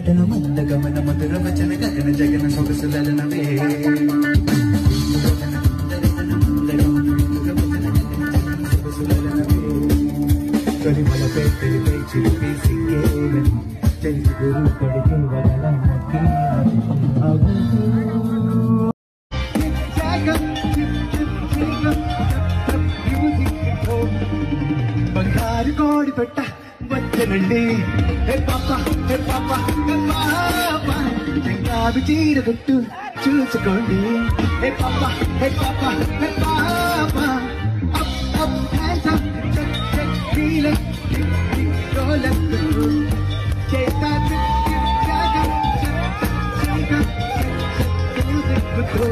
నటన మంద గమన మధుర వచన గగన జగన సొగసులనవే తొలిమల పెట్టెలిపై చిలిపి సిగ్గేలని చెల్లి గురు పడికి వదలమ్మకి బంగారు కోడి పెట్ట వచ్చనండి హే పాప హే పాప హే పాప చెంగారు చీర గుట్టు చూసుకోండి హే పాప హే పాప హే పాప up up hands up check check feel roll up చేతా జాగా జాగా మ్యూజిక్ గుట్టు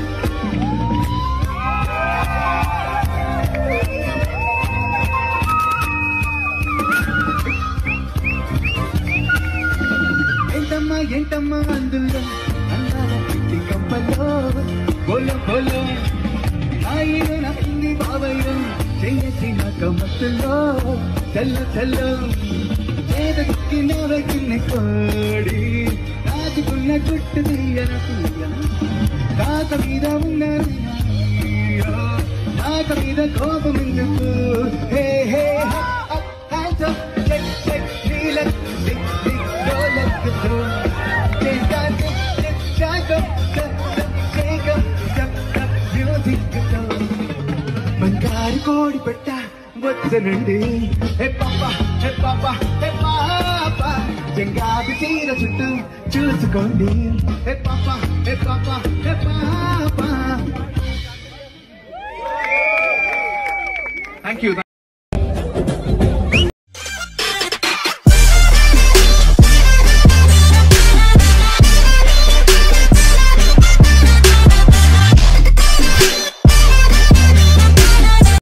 ఏంటమ్మా అందులో అన్నాల పిట్టి కంపల్లో బోలో బోలో నాయన నచ్చింది బాబయ్య చెయ్యసి నా కమ్మత్తుల్లో చల్ల చల్లో చేదకి నవ్వకిన్న కోడి రాజుకున్న గుట్టు తీయన రాత మీద ఉన్నారు రాత మీద కోపం ఎందుకు హే హే బంగారు కోడి పెట్ట వచ్చనండి హే పాప హే పాప హే పాప చెంగాది చీర చుట్టూ చూసుకోండి హే పాప హే పాప హే పాప